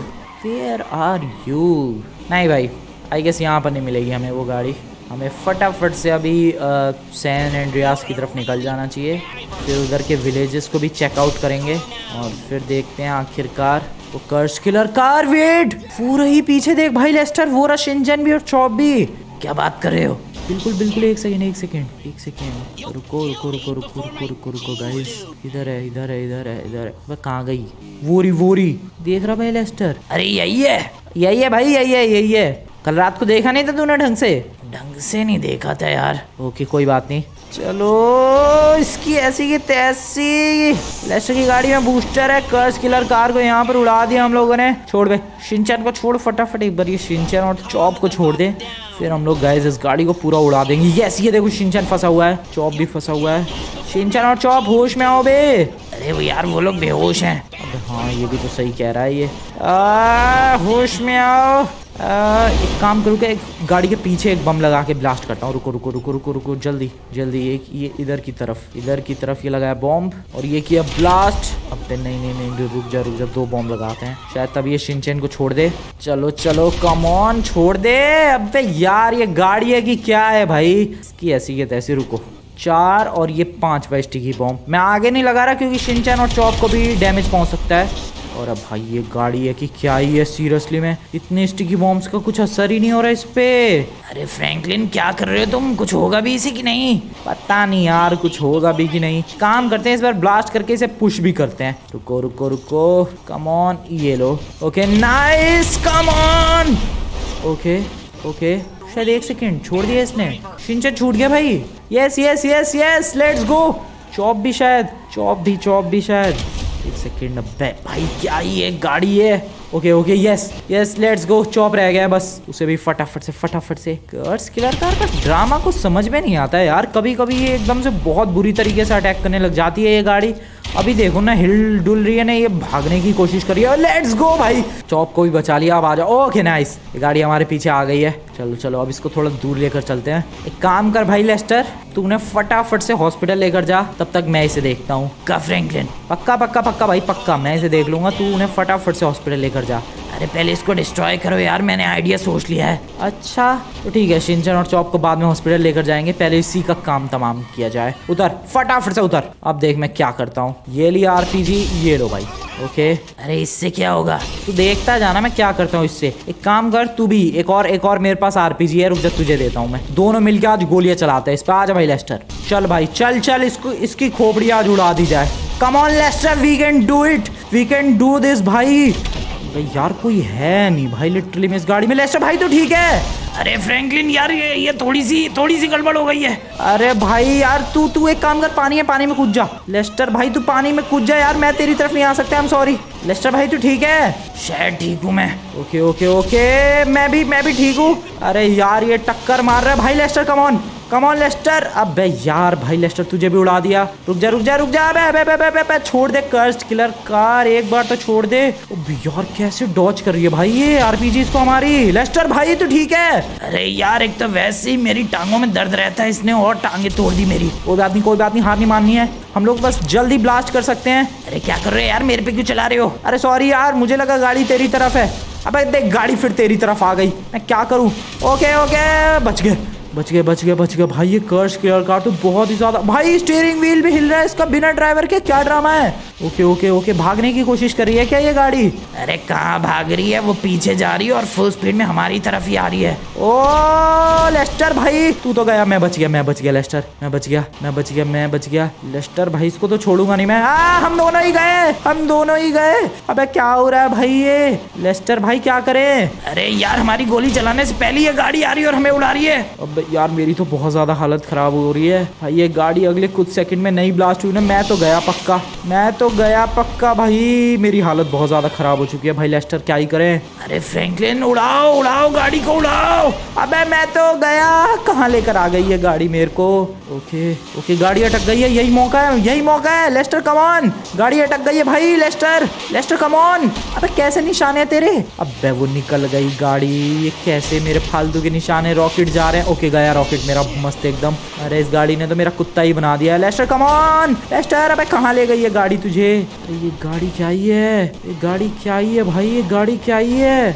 where are you? नहीं भाई आई गेस यहाँ पर नहीं मिलेगी हमें वो गाड़ी, हमें फटाफट से अभी सैन एंड्रियास की तरफ निकल जाना चाहिए, फिर उधर के विलेजेस को भी चेकआउट करेंगे और फिर देखते हैं आखिरकार वो कर्स्ड किलर कार। वेट, पूरा ही पीछे देख भाई लेस्टर, वो रहा शिनचैन भी और चॉप भी। क्या बात कर रहे हो? बिल्कुल बिल्कुल, एक सेकेंड एक सेकेंड एक सेकेंड, रुको रुको रुको रुको रुको रुको रुको गाइस, इधर है इधर है इधर है इधर है। वह कहाँ गई? वोरी वोरी देख रहा भाई लेस्टर? अरे यही है यही है भाई, यही है यही है। कल रात को देखा नहीं था तूने ढंग से? ढंग से नहीं देखा था यार। ओके कोई बात नहीं, चलो इसकी ऐसी की तैसी। लेस्टर की गाड़ी में बूस्टर है, कर्स किलर कार को यहाँ पर उड़ा दिया हम लोगों ने। छोड़ बे, शिनचैन को छोड़ फटाफट, एक बार ये शिनचैन और चॉप को छोड़ दे, फिर हम लोग गाइस इस गाड़ी को पूरा उड़ा देंगे। यस ये देखो शिनचैन फंसा हुआ है, चॉप भी फंसा हुआ है। शिनचैन और चॉप होश में आओ बे। अरे वो यार वो लोग बेहोश हैं। अब हाँ ये भी तो सही कह रहा है ये, आ, होश में आओ। आ, एक काम करूँ क्या, एक गाड़ी के पीछे एक बम लगा के ब्लास्ट करता हूँ। रुको रुको रुको रुको रुको जल्दी जल्दी, एक ये इधर की तरफ इधर की तरफ ये लगाया बॉम्ब और ये किया ब्लास्ट। अब पे नहीं नहीं नहीं रुक जा रुक जा, दो बॉम्ब लगाते हैं, शायद तब ये शिनचैन को छोड़ दे। चलो चलो कम ऑन छोड़ दे। अब यार ये गाड़ी है कि क्या है भाई, इसकी ऐसी के तैसी। रुको, चार और ये पांचवा स्टिकी बॉम्ब मैं आगे नहीं लगा रहा क्योंकि शिनचैन और चॉप को भी डैमेज पहुंच सकता है। और अब भाई ये गाड़ी है कि क्या ही है सीरियसली में, इतने स्टिकी बॉम्ब्स का कुछ असर ही नहीं हो रहा इस पे। अरे फ्रैंकलिन क्या कर रहे हो तुम? कुछ होगा भी इसे कि नहीं? पता नहीं यार कुछ होगा भी कि नहीं। काम करते हैं इस बार ब्लास्ट करके इसे पुश भी करते हैं। रुको रुको रुको, कम ऑन, ये लो। Okay nice, come on. Okay okay, शायद एक सेकेंड छोड़ दिया इसने, शिनचैन छूट गया भाई। Yes yes yes yes let's go. Chop भी शायद, चॉप भी चॉप भी शायद, एक सेकेंड। अब भाई क्या ही एक गाड़ी है। Okay okay yes yes let's go. Chop रह गया बस, उसे भी फटाफट से फटाफट से। कर्स किलर कार का ड्रामा कुछ समझ में नहीं आता है यार, कभी कभी ये एकदम से बहुत बुरी तरीके से अटैक करने लग जाती है ये गाड़ी अभी देखो ना हिल डुल रही है ना, ये भागने की कोशिश कर रही है। लेट्स गो भाई, चॉप को भी बचा लिया। अब आ जाओ। ओके नाइस, ये गाड़ी हमारे पीछे आ गई है। चलो चलो अब इसको थोड़ा दूर लेकर चलते हैं। एक काम कर भाई लेस्टर, तूने फटाफट से हॉस्पिटल लेकर जा, तब तक मैं इसे देखता हूँ। का फ्रैंकलिन, पक्का पक्का पक्का भाई पक्का, मैं इसे देख लूंगा। तू उन्हें फटाफट से हॉस्पिटल लेकर जा। अरे पहले इसको डिस्ट्रॉय करो यार, मैंने आइडिया सोच लिया है। अच्छा तो ठीक है, शिनचैन और चॉप को बाद में हॉस्पिटल लेकर जाएंगे, पहले इसी का काम तमाम किया जाए। उतर फटाफट से उतर। अब देख मैं क्या करता हूँ। ये लिया आरपीजी, ये लो भाई। ओके अरे इससे क्या होगा? तू देखता जाना मैं क्या करता हूँ इससे। एक काम कर तू भी, एक और एक और मेरे पास आरपीजी है, रुक जा तुझे देता हूँ मैं। दोनों मिलकर आज गोलियां चलाते हैं इस पे। आ जा भाई लेस्टर, चल भाई चल चल, इसको इसकी खोपड़ी आज उड़ा दी जाए। Come on Lester, we can do it, we can do this भाई। यार कोई है नहीं भाई लिटरली में इस गाड़ी में। लेस्टर भाई तो ठीक है? अरे फ्रैंकलिन यार ये ये थोड़ी सी थोड़ी सी गड़बड़ हो गई है। अरे भाई यार तू तू एक काम कर, पानी है पानी में कूद जा। लेस्टर भाई तू पानी में कूद जा यार, मैं तेरी तरफ नहीं आ सकता। I am sorry. लेस्टर भाई तू ठीक है? शायद ठीक हूँ मैं। ओके ओके ओके, मैं भी मैं भी ठीक हूँ। अरे यार ये टक्कर मार रहा है भाई। Lester come on come on Lester. अबे यार भाई लेस्टर तुझे भी उड़ा दिया। रुक जा रुक जा रुक जा। अबे अबे अबे अबे अबे छोड़ दे कर्स्ड किलर कार, एक बार तो छोड़ दे। अब यार कैसे डॉज कर रही है भाई ये आरपीजी इसको हमारी। लेस्टर भाई तो ठीक है? अरे यार एक तो वैसे ही मेरी टांगों में दर्द रहता है, इसने और टांगे तोड़ दी मेरी। कोई बात नहीं कोई बात नहीं, हार नहीं माननी है, हम लोग बस जल्दी ब्लास्ट कर सकते हैं। अरे क्या कर रहे हो यार, मेरे पे क्यों चला रहे हो? अरे सॉरी यार, मुझे लगा गाड़ी तेरी तरफ है। अबे देख गाड़ी फिर तेरी तरफ आ गई, मैं क्या करूं। ओके ओके बच गए बच गए बच गए बच गए भाई। ये कर्स केयर कार तो बहुत ही ज्यादा भाई, स्टीयरिंग व्हील भी हिल रहा है इसका बिना ड्राइवर के। क्या ड्रामा है। ओके ओके ओके, भागने की कोशिश कर रही है क्या ये गाड़ी? अरे कहाँ भाग रही है, वो पीछे जा रही है और फुल स्पीड में हमारी तरफ ही आ रही है। ओ लेस्टर भाई तू तो गया, मैं बच गया मैं बच गया लेस्टर, मैं बच गया मैं बच गया मैं बच गया लेस्टर भाई, इसको तो छोड़ूंगा नहीं मैं। आ, हम दोनों ही गए हम दोनों ही गए। अबे क्या हो रहा है भाई ये। लेस्टर भाई क्या करें? अरे यार हमारी गोली चलाने से पहले ये गाड़ी आ रही है और हमें उड़ा रही है। अब यार मेरी तो बहुत ज्यादा हालत खराब हो रही है भाई। ये गाड़ी अगले कुछ सेकंड में नहीं ब्लास्ट हुई ना, मैं तो गया पक्का, मैं तो गया पक्का भाई। मेरी हालत बहुत ज्यादा खराब हो चुकी है भाई। लेस्टर क्या ही करें। अरे फ्रैंकलिन उड़ाओ उड़ाओ गाड़ी को उड़ाओ। अबे मैं तो गया, कहाँ लेकर आ गई है गाड़ी मेरे को। ओके ओके गाड़ी अटक गई है, यही मौका है यही मौका है। लेस्टर कम ऑन, गाड़ी अटक गई है भाई। Lester Lester come on. अबे कैसे निशाने तेरे? अबे वो निकल गई गाड़ी। ये कैसे मेरे फालतू के निशाने। रॉकेट जा रहे हैं। ओके गया रॉकेट मेरा मस्त एकदम। अरे इस गाड़ी ने तो मेरा कुत्ता ही बना दिया है। Lester come on Lester. अबे कहाँ ले गई है गाड़ी तुझे? अरे ये गाड़ी क्या ही है, ये गाड़ी क्या ही है भाई, ये गाड़ी क्या ही है।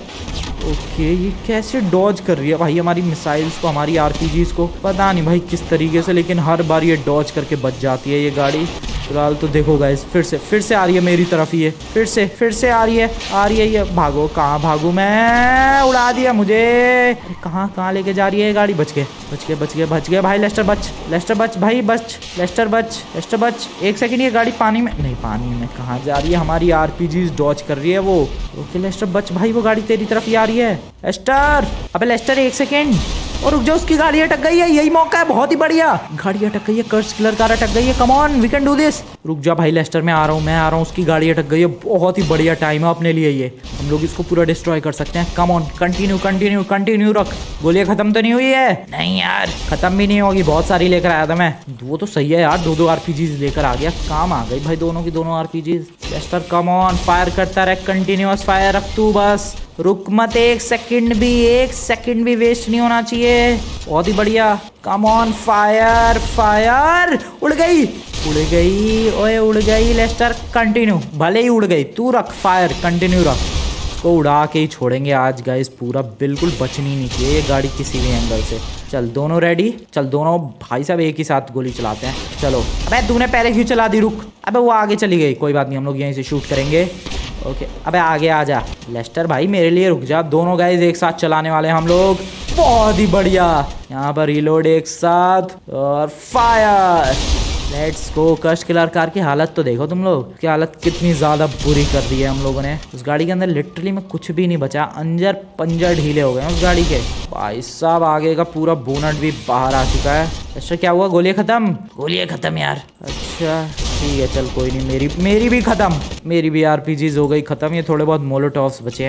ओके ये कैसे डॉज कर रही है भाई हमारी मिसाइल्स को, हमारी आरपीजीज को, पता नहीं भाई किस तरीके से, लेकिन हर बार ये डॉज करके बच जाती है ये गाड़ी। फिलहाल तो देखो गाइस, फिर से फिर से आ रही है मेरी तरफ ही है, फिर से फिर से आ रही है आ रही है ये। भागो, कहाँ भागू मैं, उड़ा दिया मुझे। कहाँ कहाँ लेके जा रही है ये गाड़ी। बच गए बच गए बच गए बच गए भाई। लेस्टर बच लेस्टर बच भाई बच लेस्टर बच लेस्टर बच। एक सेकंड, ये गाड़ी पानी में नहीं, पानी में कहाँ जा रही है, हमारी आरपीजीज डॉज कर रही है वो। ओके लेस्टर बच भाई, वो गाड़ी तेरी तरफ ही आ रही है। लेस्टर अबे लेस्टर एक सेकेंड और रुक जाओ, उसकी गाड़ी अटक गई है, यही मौका है। बहुत ही बढ़िया, गाड़ी अटक गई है, कर्स किलर कार अटक गई है। Come on we can do this. रुक जा भाई लेस्टर, मैं आ रहा हूँ मैं आ रहा हूँ। उसकी गाड़ी अटक गई है, बहुत ही बढ़िया टाइम है अपने लिए ये, हम लोग इसको पूरा डिस्ट्रॉय कर सकते हैं। Come on continue continue continue रख। गोलियां खत्म तो नहीं हुई है? नहीं यार खत्म भी नहीं होगी, बहुत सारी लेकर आया था मैं। वो तो सही है यार, दो दो आरपीजीज लेकर आ गया, काम आ गई भाई दोनों की दोनों RPGs. Lester come on, fire करता रहे, कंटिन्यूअस फायर रख तू, बस रुक मत एक सेकंड भी, एक सेकंड भी वेस्ट नहीं होना चाहिए। बहुत ही बढ़िया, कम ऑन फायर फायर। उड़ गई उड़ गई ओए उड़ गई लेस्टर, कंटिन्यू, भले ही उड़ गई तू रख फायर, कंटिन्यू रख। को उड़ा के ही छोड़ेंगे आज गाइस पूरा, बिल्कुल बचनी नहीं चाहिए ये गाड़ी किसी भी एंगल से। चल दोनों रेडी, चल दोनों भाई साहब एक ही साथ गोली चलाते हैं। चलो अबे तूने पहले क्यों चला दी, रुक। अबे वो आगे चली गई, कोई बात नहीं, हम लोग यहीं से शूट करेंगे। ओके अबे आगे आ जा लेस्टर भाई, मेरे लिए रुक जा। दोनों गाइस एक साथ चलाने वाले हम लोग, बहुत ही बढ़िया। यहाँ पर रिलोड एक साथ और fire. Let's go. Curse killer car की हालत तो देखो तुम लोग, की हालत कितनी ज्यादा बुरी कर दी है हम लोगों ने। उस गाड़ी के अंदर लिटरली में कुछ भी नहीं बचा, अंजर पंजर ढीले हो गए उस गाड़ी के। भाई साहब आगे का पूरा बोनट भी बाहर आ चुका है। अच्छा क्या हुआ, गोलियां खत्म? गोलियां खत्म यार। अच्छा ठीक है चल कोई नहीं, मेरी मेरी भी खत्म, मेरी भी आरपीजीज हो गई खत्म। ये थोड़े बहुत मोलोटॉव्स बचे हैं।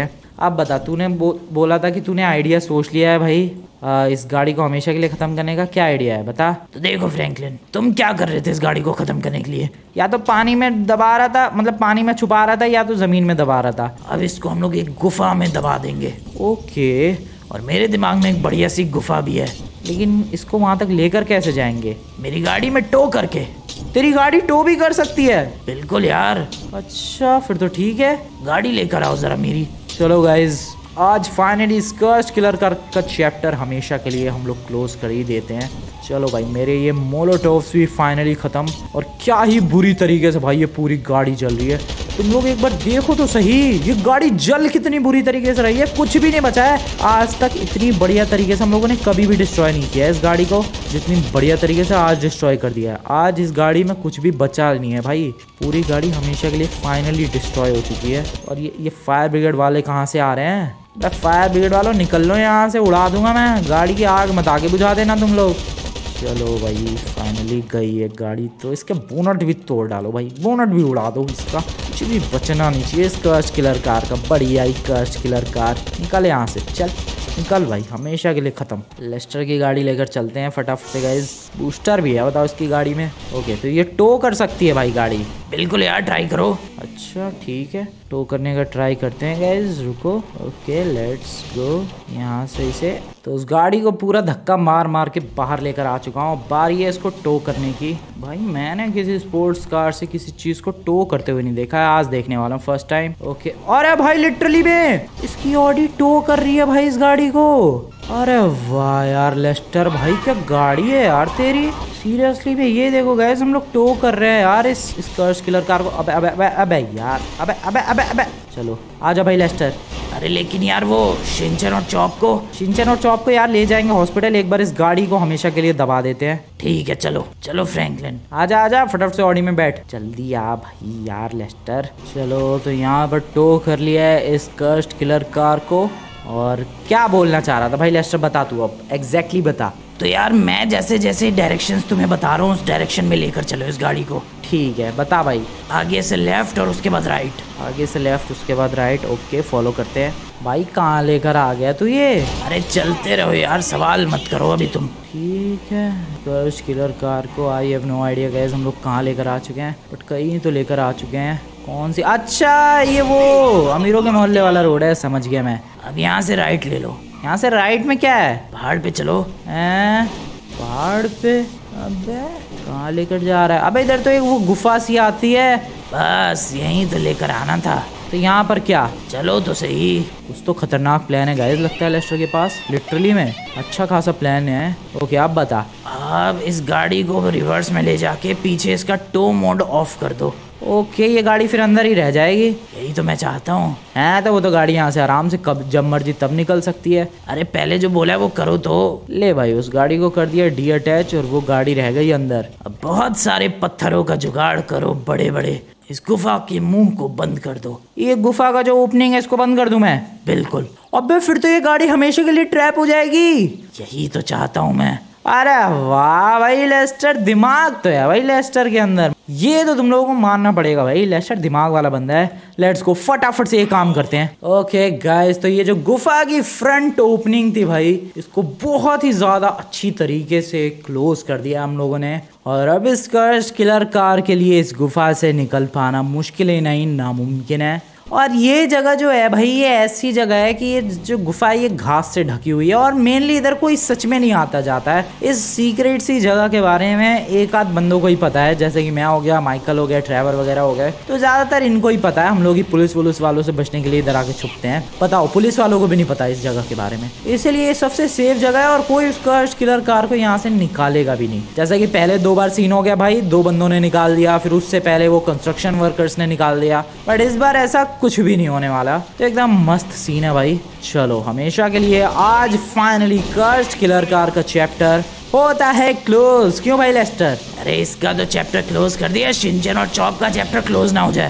अब बता, तूने बो, बोला था कि तूने आइडिया सोच लिया है भाई आ, इस गाड़ी को हमेशा के लिए ख़त्म करने का। क्या आइडिया है बता। तो देखो फ्रैंकलिन, तुम क्या कर रहे थे इस गाड़ी को ख़त्म करने के लिए? या तो पानी में दबा रहा था, मतलब पानी में छुपा रहा था, या तो ज़मीन में दबा रहा था। अब इसको हम लोग एक गुफा में दबा देंगे। ओके, और मेरे दिमाग में एक बढ़िया सी गुफा भी है। लेकिन इसको वहाँ तक लेकर कैसे जाएंगे? मेरी गाड़ी में टो करके। तेरी गाड़ी टो भी कर सकती है? बिल्कुल यार। अच्छा फिर तो ठीक है, गाड़ी लेकर आओ ज़रा मेरी। चलो गाइज, आज फाइनली इस कर्स्ड किलर का, का चैप्टर हमेशा के लिए हम लोग क्लोज कर ही देते हैं। चलो भाई, मेरे ये मोलोटोव्स भी फाइनली ख़त्म। और क्या ही बुरी तरीके से भाई ये पूरी गाड़ी जल रही है। तुम लोग एक बार देखो तो सही, ये गाड़ी जल कितनी बुरी तरीके से रही है, कुछ भी नहीं बचा है। आज तक इतनी बढ़िया तरीके से हम लोगों ने कभी भी डिस्ट्रॉय नहीं किया है इस गाड़ी को, जितनी बढ़िया तरीके से आज डिस्ट्रॉय कर दिया है। आज इस गाड़ी में कुछ भी बचा नहीं है भाई, पूरी गाड़ी हमेशा के लिए फाइनली डिस्ट्रॉय हो चुकी है। और ये ये फायर ब्रिगेड वाले कहाँ से आ रहे हैं? फायर ब्रिगेड वालों निकल लो यहाँ से, उड़ा दूंगा मैं। गाड़ी की आग मत आके बुझा देना तुम लोग। चलो भाई, फाइनली गई है गाड़ी, तो इसके बोनट भी तोड़ डालो भाई, बोनट भी उड़ा दो इसका, कुछ भी बचना नहीं चाहिए इस कर्स्ड किलर कार का। बढ़िया ही कर्स्ड किलर कार, निकल यहाँ से, चल निकल भाई, हमेशा के लिए ख़त्म। लेस्टर की गाड़ी लेकर चलते हैं फटाफट से गाइज। बूस्टर भी है बताओ इसकी गाड़ी में। ओके, तो ये टो कर सकती है भाई गाड़ी? बिल्कुल यार, ट्राई करो। अच्छा ठीक है, टो करने का ट्राई करते हैं गाइज, रुको। ओके लेट्स गो, यहाँ से इसे, तो उस गाड़ी को पूरा धक्का मार मार के बाहर लेकर आ चुका हूँ। बारी है इसको टो करने की। भाई मैंने किसी स्पोर्ट्स कार से किसी चीज़ को टो करते हुए नहीं देखा है, आज देखने वाला हूँ फर्स्ट टाइम। ओके, अरे भाई लिटरली में इसकी ऑडी टो कर रही है भाई इस गाड़ी को। अरे वाह यार लेस्टर भाई, क्या गाड़ी है यार तेरी, सीरियसली भाई। ये देखो गाइस, हम लोग टो कर रहे हैं यार इस इस कर्स्ड किलर कार को। अबे अबे अबे अबे यार, अबे अबे अबे अबे चलो आजा भाई लेस्टर। अरे लेकिन यार वो शिनचैन और चॉप को शिनचैन और चॉप को यार ले जाएंगे हॉस्पिटल, एक बार इस गाड़ी को हमेशा के लिए दबा देते हैं। ठीक है, चलो चलो फ्रैंकलिन, आजा आजा फटाफट से ऑडी में बैठ, जल्दी आ भाई यार लेस्टर। चलो, तो यहाँ पर टो कर लिया है इस कर्स्ड किलर कार को। और क्या बोलना चाह रहा था भाई लेस्टर, बता तू अब एग्जैक्टली बता। तो यार मैं जैसे जैसे डायरेक्शंस तुम्हें बता रहा हूँ उस डायरेक्शन में लेकर चलो इस गाड़ी को। ठीक है, बता भाई। आगे से लेफ्ट और उसके बाद राइट। आगे से लेफ्ट उसके बाद राइट, ओके फॉलो करते हैं। भाई कहाँ लेकर आ गया तू ये? अरे चलते रहो यार, सवाल मत करो अभी तुम। ठीक है, कर्स्ड किलर कार को I have no idea guys हम लोग कहाँ लेकर आ चुके हैं, बट कहीं तो लेकर आ चुके हैं। कौन सी? अच्छा ये वो अमीरों के मोहल्ले वाला रोड है, समझ गया मैं। अब यहाँ से राइट ले लो। यहाँ से राइट में क्या है? पहाड़ पे चलो। हैं? पहाड़ पे? अबे कहाँ लेकर जा रहा है? अबे इधर तो एक वो गुफा सी आती है। बस यहीं तो लेकर आना था। तो यहाँ पर क्या? चलो तो सही। कुछ तो खतरनाक प्लान है गाइस लगता है लेस्टर के पास, लिटरली में अच्छा खासा प्लान है। ओके अब बता। अब इस गाड़ी को रिवर्स में ले जाके पीछे इसका टो मोड ऑफ कर दो। ओके, ये गाड़ी फिर अंदर ही रह जाएगी? यही तो मैं चाहता हूँ। है तो वो तो गाड़ी यहाँ से आराम से कब जब मर्जी तब निकल सकती है। अरे पहले जो बोला है वो करो तो। ले भाई, उस गाड़ी को कर दिया डी अटैच और वो गाड़ी रह गई अंदर। अब बहुत सारे पत्थरों का जुगाड़ करो बड़े बड़े, इस गुफा के मुंह को बंद कर दो। ये गुफा का जो ओपनिंग है इसको बंद कर दूं मैं? बिल्कुल। अबे फिर तो ये गाड़ी हमेशा के लिए ट्रैप हो जाएगी। यही तो चाहता हूँ मैं। अरे वाह भाई लेस्टर, दिमाग तो है भाई लेस्टर के अंदर, ये तो तुम लोगों को मानना पड़ेगा भाई, लेस्टर दिमाग वाला बंदा है। लेट्स गो, फटाफट से ये काम करते हैं। ओके गाइस, तो ये जो गुफा की फ्रंट ओपनिंग थी भाई, इसको बहुत ही ज्यादा अच्छी तरीके से क्लोज कर दिया हम लोगों ने। और अब इस कर्स्ड किलर कार के लिए इस गुफा से निकल पाना मुश्किल ही नहीं, नामुमकिन है। और ये जगह जो है भाई, ये ऐसी जगह है कि ये जो गुफा है ये घास से ढकी हुई है और मेनली इधर कोई सच में नहीं आता जाता है। इस सीक्रेट सी जगह के बारे में एक आध बंदों को ही पता है, जैसे कि मैं हो गया, माइकल हो गया, ट्रेवर वगैरह हो गए, तो ज्यादातर इनको ही पता है। हम लोग ही पुलिस वुलिस वालों से बचने के लिए इधर आके छुपते हैं। बताओ, पुलिस वालों को भी नहीं पता इस जगह के बारे में, इसलिए ये सबसे सेफ जगह है और कोई उस कर्स्ड किलर कार को यहाँ से निकालेगा भी नहीं। जैसा कि पहले दो बार सीन हो गया भाई, दो बंदों ने निकाल दिया, फिर उससे पहले वो कंस्ट्रक्शन वर्कर्स ने निकाल दिया, बट इस बार ऐसा कुछ भी नहीं होने वाला। तो एकदम मस्त सीन है भाई। चलो, हमेशा के लिए आज फाइनली कर्स्ड किलर कार का चैप्टर होता है क्लोज। क्यों भाई लेस्टर? अरे इसका तो चैप्टर क्लोज कर दिया, शिनचैन और चॉप का चैप्टर क्लोज ना हो जाए।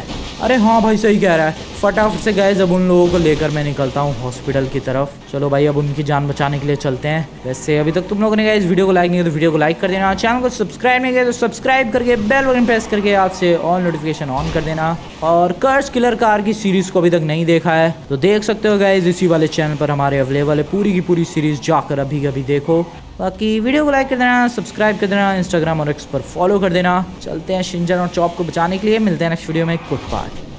अरे हाँ भाई सही कह रहा है। फटाफट से गए जब उन लोगों को लेकर मैं निकलता हूँ हॉस्पिटल की तरफ। चलो भाई अब उनकी जान बचाने के लिए चलते हैं। वैसे अभी तक तुम लोगों ने इस वीडियो को लाइक नहीं किया तो वीडियो को लाइक कर देना, चैनल को सब्सक्राइब नहीं किया तो सब्सक्राइब करके बेल बटन प्रेस करके आज से ऑल नोटिफिकेशन ऑन कर देना। और कर्स किलर कार की सीरीज को अभी तक नहीं देखा है तो देख सकते हो गाइस, इसी वाले चैनल पर हमारे अवेलेबल है पूरी की पूरी सीरीज, जाकर अभी अभी देखो। बाकी वीडियो को लाइक कर देना, सब्सक्राइब कर देना, इंस्टाग्राम और एक्स पर फॉलो कर देना। चलते हैं शिनचैन और चॉप को बचाने के लिए। मिलते हैं नेक्स्ट वीडियो में। Good bye.